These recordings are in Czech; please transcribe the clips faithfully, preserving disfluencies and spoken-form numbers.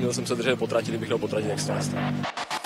měl jsem se držet po trati, kdybych měl po trati, tak se to nestane.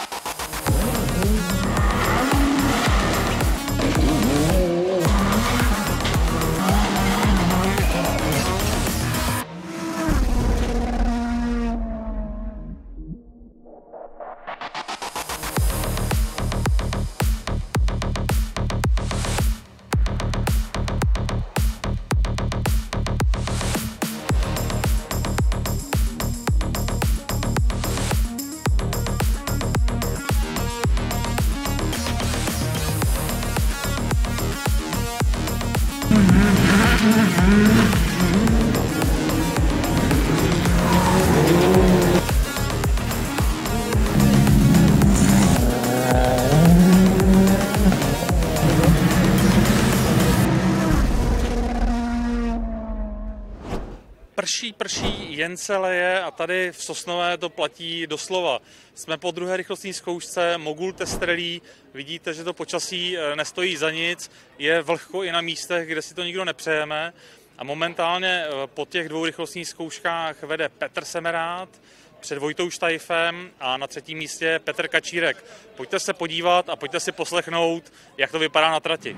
Prší, prší, jen se leje a tady v Sosnové to platí doslova. Jsme po druhé rychlostní zkoušce Mogul Test Rally, vidíte, že to počasí nestojí za nic, je vlhko i na místech, kde si to nikdo nepřejeme. A momentálně po těch dvou rychlostních zkouškách vede Petr Semerád před Vojtou Štajfem a na třetím místě Petr Kačírek. Pojďte se podívat a pojďte si poslechnout, jak to vypadá na trati.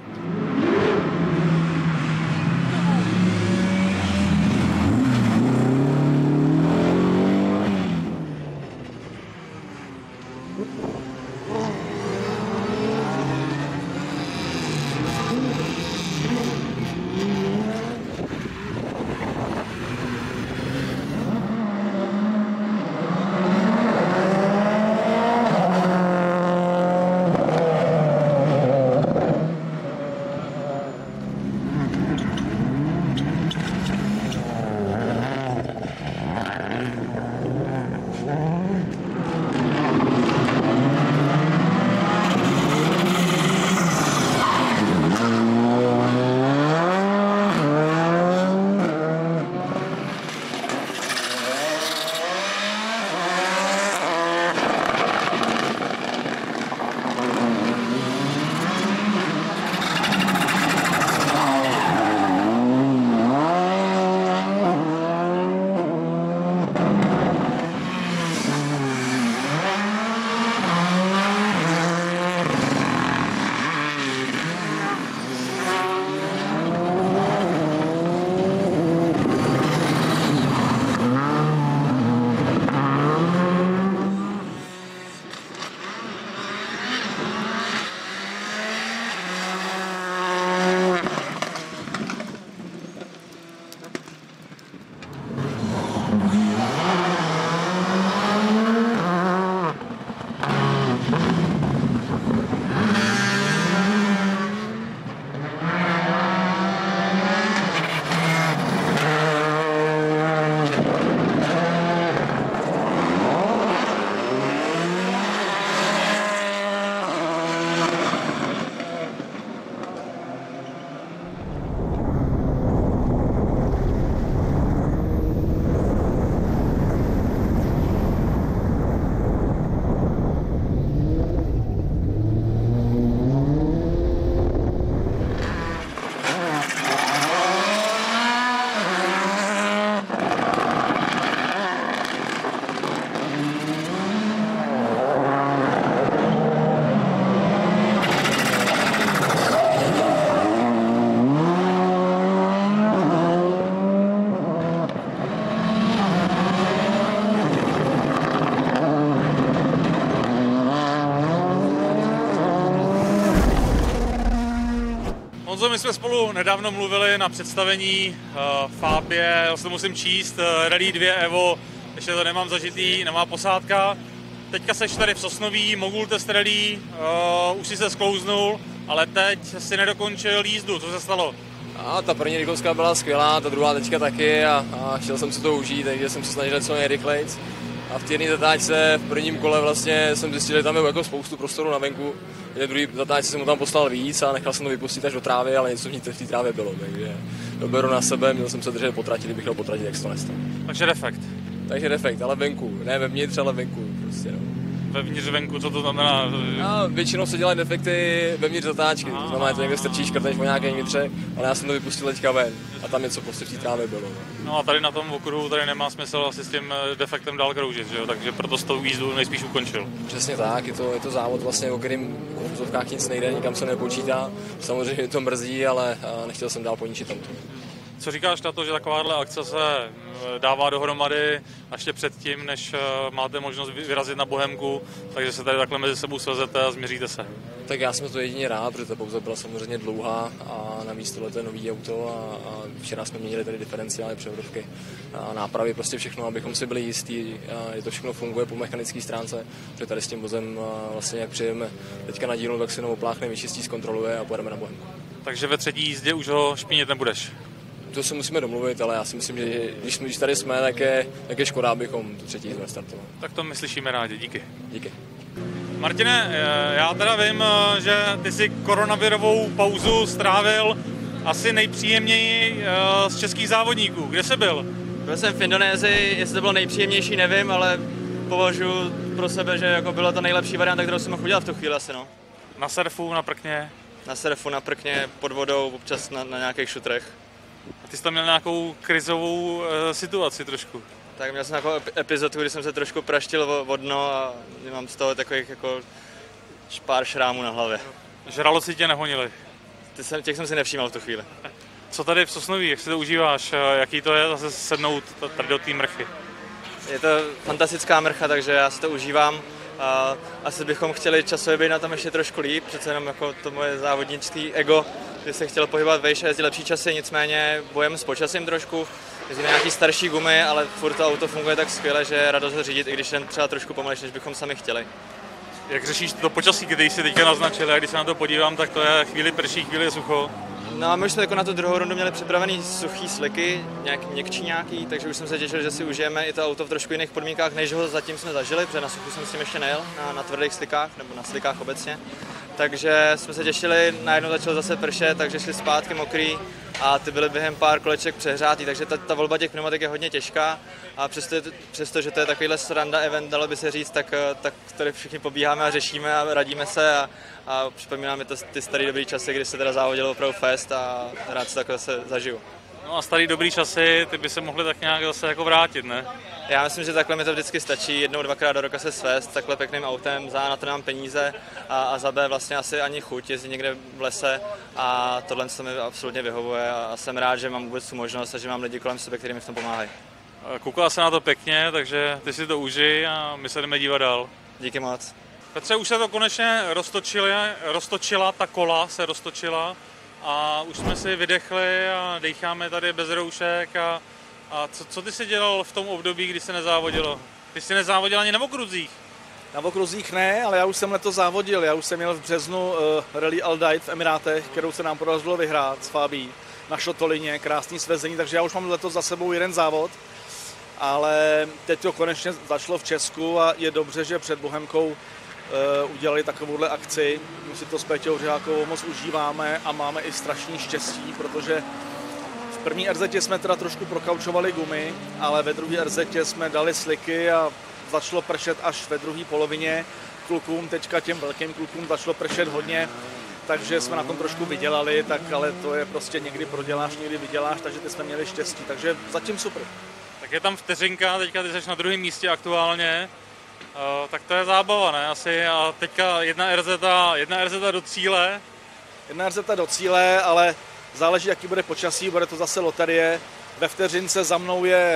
Honzo, my jsme spolu nedávno mluvili na představení uh, Fabie, já se musím číst, uh, Rally dva Evo, ještě to nemám zažitý, nemá posádka. Teďka seš tady v Sosnoví, Mogul Test Rally, uh, už si se sklouznul, ale teď si nedokončil jízdu, co se stalo? A ta první rychlovská byla skvělá, ta druhá teďka taky a, a chtěl jsem si to užít, takže jsem se snažil co nejrychlejc. A v té jedné zatáčce v prvním kole vlastně jsem zjistil, že tam je jako spoustu prostoru na venku. V druhé zatáčce jsem mu tam poslal víc a nechal jsem to vypustit až do trávy, ale něco v té trávě bylo, takže to beru na sebe, měl jsem se držet po trati, kdybych měl po trati, tak se to nestalo. Takže defekt. Takže defekt, ale venku, ne vevnitř, ale venku prostě, no. vevnitř venku, co to znamená? A většinou se dělají defekty vevnitř zatáčky, to znamená, že to někde strčí škrtneš o nějaké vnitře, ale já jsem to vypustil teďka ven a tam něco prostě v té trávě bylo. No. no a tady na tom okruhu tady nemá smysl asi s tím defektem dál kroužit, že jo? Takže proto s tou jízdu nejspíš ukončil. Přesně tak, je to, je to závod vlastně, o kterým v úzovkách nic nejde, nikam se nepočítá, samozřejmě to mrzí, ale nechtěl jsem dál poničit tamto. Co říkáš na to, že takováhle akce se dává dohromady ještě předtím, než máte možnost vyrazit na Bohemku, takže se tady takhle mezi sebou svezete a změříte se? Tak já jsem to jedině rád, protože ta pauza byla samozřejmě dlouhá a navíc tohle je nový auto a, a včera jsme měnili tady diferenciály, převodovky a nápravy, prostě všechno, abychom si byli jistí, že to všechno funguje po mechanické stránce, protože tady s tím vozem vlastně jak přijeme teďka na dílnu, tak si ho opláchne, vyčistí, zkontroluje a pojedeme na Bohemku. Takže ve třetí jízdě už ho špinit nebudeš? To se musíme domluvit, ale já si myslím, že když, když tady jsme, tak je, tak je škoda, abychom tu třetí jízdu nestartovali. Tak to my slyšíme rádi, díky. Díky. Martine, já teda vím, že ty si koronavirovou pauzu strávil asi nejpříjemněji z českých závodníků. Kde jsi byl? Byl jsem v Indonésii, jestli to bylo nejpříjemnější, nevím, ale považuji pro sebe, že jako byla to nejlepší varianta, kterou jsem mohl udělat v tu chvíli asi, no. Na surfu, na prkně? Na surfu, na prkně, pod vodou, občas na, na nějakých šutrech. A ty jsi tam měl nějakou krizovou uh, situaci trošku? Tak měl jsem takovou epizodu, kdy jsem se trošku praštil o dno a mám z toho takových jako pár šrámů na hlavě. Žraloci tě nehonili? Ty jsem, těch jsem si nevšímal v tu chvíli. Co tady v Sosnoví, jak si to užíváš? Jaký to je zase sednout tady do té mrchy? Je to fantastická mrcha, takže já si to užívám. A asi bychom chtěli časově být na tom ještě trošku líp, přece jenom jako to moje závodnické ego, kdy se chtěl pohybovat vejš a jezdit lepší časy, nicméně bojem s počasím trošku. Jezdíme nějaký starší gumy, ale furt to auto funguje tak skvěle, že je radost ho řídit, i když jen třeba trošku pomalejší, než bychom sami chtěli. Jak řešíš to počasí, když jsi teďka naznačil, a když se na to podívám, tak to je chvíli prší, chvíli je sucho. No a my už jsme jako na tu druhou rundu měli připravený suchý sliky, nějaký měkčí nějaký, takže už jsem se těšil, že si užijeme i to auto v trošku jiných podmínkách, než ho zatím jsme zažili, protože na suchu jsem s tím ještě nejel, na, na tvrdých slikách nebo na slikách obecně. Takže jsme se těšili, najednou začalo zase pršet, takže šli zpátky mokrý a ty byly během pár koleček přehrátý, takže ta, ta volba těch pneumatik je hodně těžká a přesto, přesto že to je takovýhle sranda event, dalo by se říct, tak, tak tady všichni pobíháme a řešíme a radíme se a, a připomínáme to ty staré dobrý časy, kdy se teda závodilo opravdu fest a rád se takhle se zažiju. No a starý dobrý časy, ty by se mohly tak nějak zase jako vrátit, ne? Já myslím, že takhle mi to vždycky stačí, jednou, dvakrát do roka se svést takhle pěkným autem, za A na to nám peníze a, a za B vlastně asi ani chuť jezdit někde v lese a tohle to mi absolutně vyhovuje a jsem rád, že mám vůbec tu možnost a že mám lidi kolem sebe, kteří mi v tom pomáhají. Koukala se na to pěkně, takže ty si to užij a my se jdeme dívat dál. Díky moc. Petře, už se to konečně roztočila, roztočila, ta kola se roztočila a už jsme si vydechli a decháme tady bez roušek a, a co, co ty jsi dělal v tom období, kdy se nezávodilo? Ty jsi nezávodil ani na okruzích? Na okruzích ne, ale já už jsem letos závodil, já už jsem měl v březnu uh, Rally Aldaid v Emirátech, kterou se nám podařilo vyhrát s Fabí na Šotolině, krásný svezení, takže já už mám letos za sebou jeden závod, ale teď to konečně začalo v Česku a je dobře, že před Bohemkou uh, udělali takovouhle akci. My si to s Péťou Řehákovou moc užíváme a máme i strašný štěstí, protože v první er zet jsme teda trošku prokaučovali gumy, ale ve druhé er zet jsme dali sliky a začalo pršet až ve druhé polovině. Klukům, teďka těm velkým klukům začalo pršet hodně, takže jsme na tom trošku vydělali, tak ale to je prostě někdy proděláš, někdy vyděláš, takže ty jsme měli štěstí, takže zatím super. Tak je tam vteřinka, teďka ty jsi na druhém místě aktuálně, uh, tak to je zábava, ne? Asi a teďka jedna er zet, jedna er zet do cíle. Jedna er zet do cíle, ale záleží, jaký bude počasí, bude to zase loterie. Ve vteřince za mnou je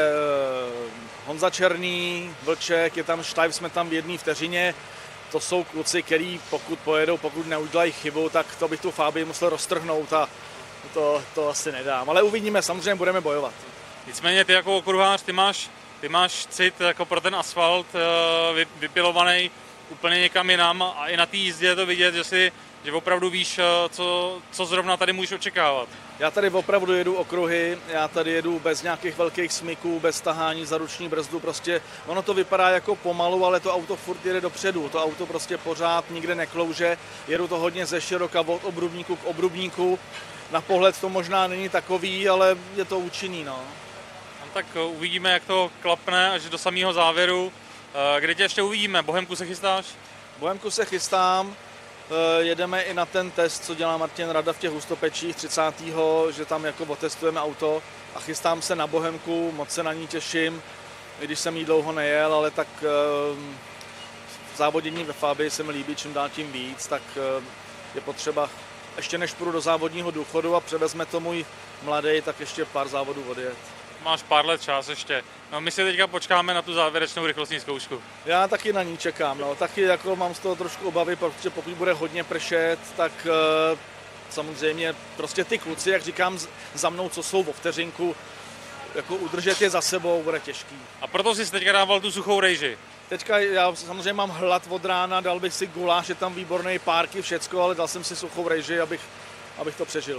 Honza Černý, Vlček, je tam Štajf, jsme tam v jedné vteřině. To jsou kluci, který pokud pojedou, pokud neudělají chybu, tak to bych tu Fábii musel roztrhnout a to, to asi nedám. Ale uvidíme, samozřejmě budeme bojovat. Nicméně ty jako okruhář, ty máš, ty máš cit jako pro ten asfalt vypilovaný úplně někam jinam a i na té jízdě je to vidět, že, si, že opravdu víš, co, co zrovna tady můžeš očekávat. Já tady opravdu jedu okruhy, já tady jedu bez nějakých velkých smyků, bez tahání za ruční brzdu, prostě ono to vypadá jako pomalu, ale to auto furt jede dopředu, to auto prostě pořád nikde neklouže, jedu to hodně ze široka od obrubníku k obrubníku, na pohled to možná není takový, ale je to účinný, no. Tak uvidíme, jak to klapne až do samého závěru. Kde tě ještě uvidíme? Bohemku se chystáš? Bohemku se chystám, jedeme i na ten test, co dělá Martin Rada v těch Hustopečích třicátého že tam jako otestujeme auto a chystám se na Bohemku, moc se na ní těším, i když jsem jí dlouho nejel, ale tak závodění ve Fabii se mi líbí čím dál tím víc, tak je potřeba, ještě než půjdu do závodního důchodu a převezme to můj mladý, tak ještě pár závodů odjet. Máš pár let čas ještě. No, my si teďka počkáme na tu závěrečnou rychlostní zkoušku. Já taky na ní čekám, no. Taky jako mám z toho trošku obavy, protože pokud bude hodně pršet, tak e, samozřejmě prostě ty kluci, jak říkám, za mnou, co jsou o vteřinku, jako udržet je za sebou bude těžký. A proto jsi teďka dával tu suchou rejži? Teďka já samozřejmě mám hlad od rána, dal bych si guláš, je tam výborný párky, všecko, ale dal jsem si suchou rejži, abych, abych to přežil.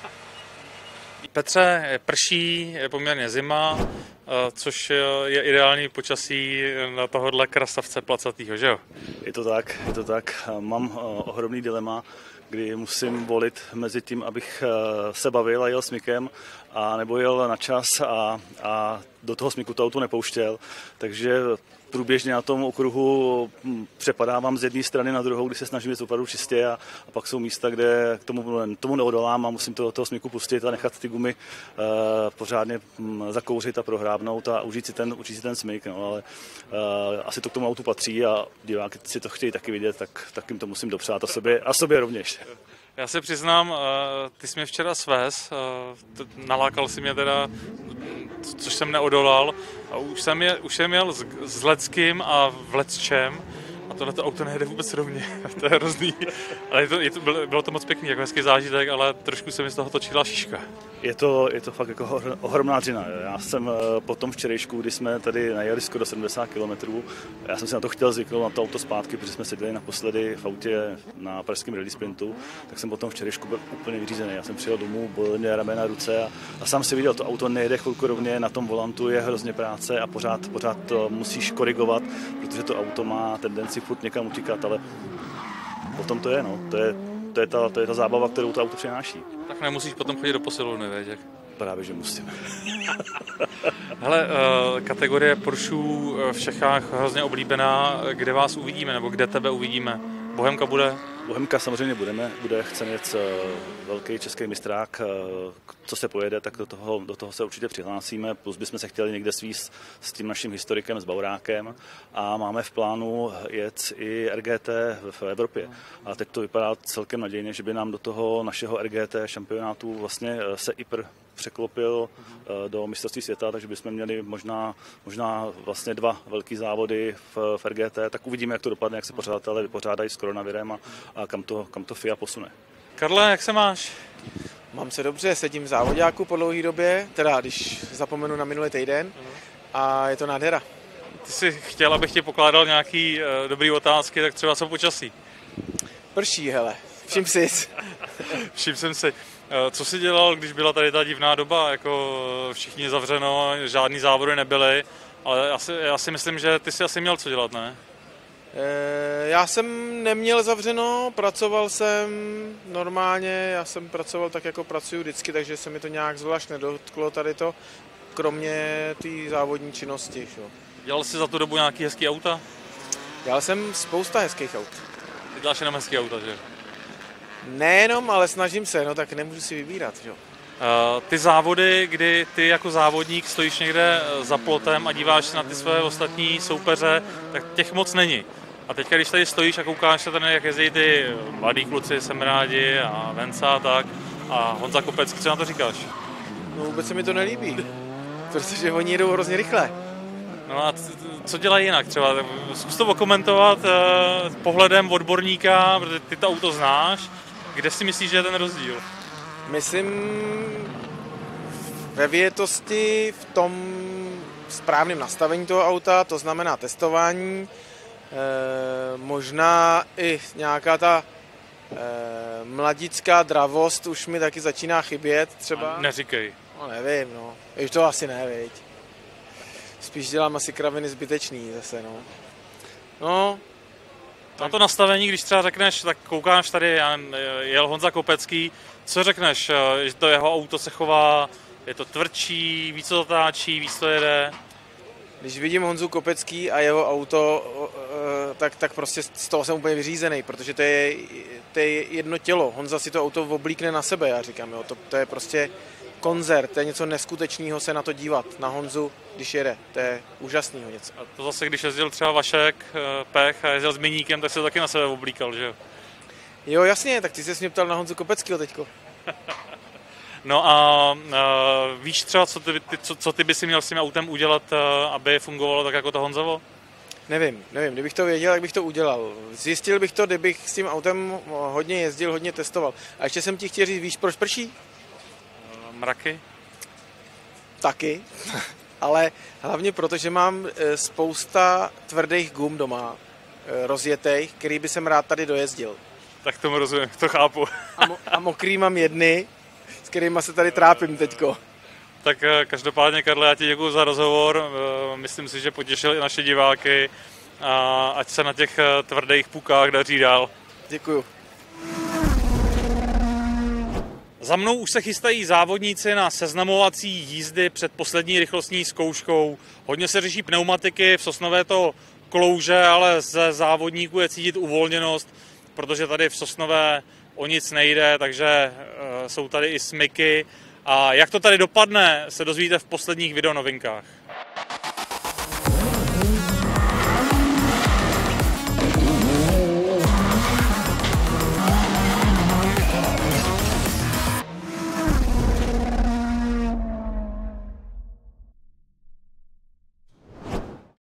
Petře, prší, je poměrně zima, což je ideální počasí na tohohle krasavce placatýho, že jo? Je to tak, je to tak. Mám ohromný dilema, kdy musím volit mezi tím, abych se bavil a jel smykem, a nebo jel na čas a, a do toho smyku to auto nepouštěl, takže průběžně na tom okruhu přepadávám z jedné strany na druhou, kdy se snažím jít opravdu čistě a, a pak jsou místa, kde k tomu, tomu neodolám a musím to do toho smyku pustit a nechat ty gumy uh, pořádně um, zakouřit a prohrábnout a užít si ten, užít si ten smyk, no, ale uh, asi to k tomu autu patří a diváci si to chtějí taky vidět, tak, tak jim to musím dopřát a sobě, a sobě rovněž. Já se přiznám, ty jsi mě včera svez, nalákal si mě teda, což jsem neodolal, a už jsem, je, už jsem jel s, s Leckým a v Lecčem a tohleto auto nejde vůbec rovně, to je hrozný, ale je to, je to, bylo, bylo to moc pěkný, jako hezký zážitek, ale trošku se mi z toho točila šiška. Je to, je to fakt jako ohromná dřina. Já jsem po tom včerejšku, kdy jsme tady najeli skoro sedmdesát kilometrů, já jsem si na to chtěl zvyknout, na to auto zpátky, protože jsme seděli naposledy v autě na pražském rally sprintu, tak jsem po tom včerejšku byl úplně vyřízený. Já jsem přijel domů, bolely mě ramena, ruce a, a sám si viděl, to auto nejde chvilku rovně, na tom volantu je hrozně práce a pořád, pořád to musíš korigovat, protože to auto má tendenci furt někam utíkat, ale potom to je, no, to je, to je, ta, to je ta zábava, kterou to auto přináší. Tak nemusíš potom chodit do posilovny, vědět? Právě, že musím. Hele, kategorie Porschů v Čechách hrozně oblíbená. Kde vás uvidíme, nebo kde tebe uvidíme? Bohemka bude? Bohemka samozřejmě budeme, bude, chceme jet velký český mistrák, co se pojede, tak do toho, do toho se určitě přihlásíme, plus bychom se chtěli někde svízt s tím naším historikem, s Baurákem a máme v plánu jet i R G T v Evropě. A teď to vypadá celkem nadějně, že by nám do toho našeho R G T šampionátu vlastně se i pr překlopil do mistrovství světa, takže bychom měli možná, možná vlastně dva velký závody v, v R G T, tak uvidíme, jak to dopadne, jak se pořadatelé vypořádají s koronavirem a, a kam to, kam to F I A posune. Karle, jak se máš? Mám se dobře, sedím v závodáku po dlouhé době, teda když zapomenu na minulý týden, a je to nádhera. Ty jsi chtěl, abych ti pokládal nějaký uh, dobrý otázky, tak třeba co počasí? Prší, hele, všim si. Všim jsem si. Co jsi dělal, když byla tady ta divná doba, jako všichni zavřeno, žádný závody nebyly, ale já si, já si myslím, že ty jsi asi měl co dělat, ne? E, já jsem neměl zavřeno, pracoval jsem normálně, já jsem pracoval tak, jako pracuju vždycky, takže se mi to nějak zvlášť nedotklo tady to, kromě té závodní činnosti. Šo. Dělal jsi za tu dobu nějaký hezký auta? Dělal jsem spousta hezkých aut. Ty děláš jenom hezký auta, že? Nejenom, ale snažím se, no tak nemůžu si vybírat, jo. Uh, ty závody, kdy ty jako závodník stojíš někde za plotem a díváš se na ty své ostatní soupeře, tak těch moc není. A teď, když tady stojíš a koukáš se tady, jak jezdí ty mladí kluci, jsem rádi a Venca a tak, a Honza Kopecký, co na to říkáš? No vůbec se mi to nelíbí, protože oni jedou hrozně rychle. No a co dělají jinak třeba? Zkus to okomentovat uh, pohledem odborníka, protože ty to auto znáš. Kde si myslíš, že je ten rozdíl? Myslím ve vyjetosti, v tom správném nastavení toho auta, to znamená testování, e, možná i nějaká ta e, mladická dravost už mi taky začíná chybět třeba. A neříkej. No nevím, no. Už to asi ne, viď. Spíš dělám asi kraviny zbytečný zase, no. No. Na to nastavení, když třeba řekneš, tak koukáš tady, jel Honza Kopecký, co řekneš, že to jeho auto se chová, je to tvrdší, víc to zatáčí, víc to jede? Když vidím Honzu Kopecký a jeho auto, tak, tak prostě z toho jsem úplně vyřízený, protože to je, to je jedno tělo. Honza si to auto oblíkne na sebe, já říkám, jo, to, to je prostě koncert, to je něco neskutečného se na to dívat, na Honzu, když jede, to je úžasného něco. A to zase, když jezdil třeba Vašek, Pech a jezdil s Miníkem, tak se to taky na sebe oblíkal, že jo? Jo, jasně, tak ty jsi mě ptal na Honzu Kopeckého teďko. No a uh, víš třeba, co ty, ty, co, co ty by si měl s tím autem udělat, uh, aby fungovalo tak jako to Honzovo? Nevím, nevím, kdybych to věděl, tak bych to udělal. Zjistil bych to, kdybych s tím autem hodně jezdil, hodně testoval. A ještě jsem ti chtěl říct, víš, proč prší? Uh, mraky? Taky, ale hlavně proto, že mám spousta tvrdých gum doma, rozjetých, který by jsem rád tady dojezdil. Tak tomu rozumím, to chápu. A, mo- a mokrý mám jedny, s kterýma se tady trápím teďko. Tak každopádně, Karle, já ti děkuju za rozhovor. Myslím si, že potěšil i naše diváky. A ať se na těch tvrdých pukách daří dál. Děkuju. Za mnou už se chystají závodníci na seznamovací jízdy před poslední rychlostní zkouškou. Hodně se řeší pneumatiky, v Sosnové to klouže, ale ze závodníků je cítit uvolněnost, protože tady v Sosnové o nic nejde, takže jsou tady i smyky. A jak to tady dopadne, se dozvíte v posledních videonovinkách.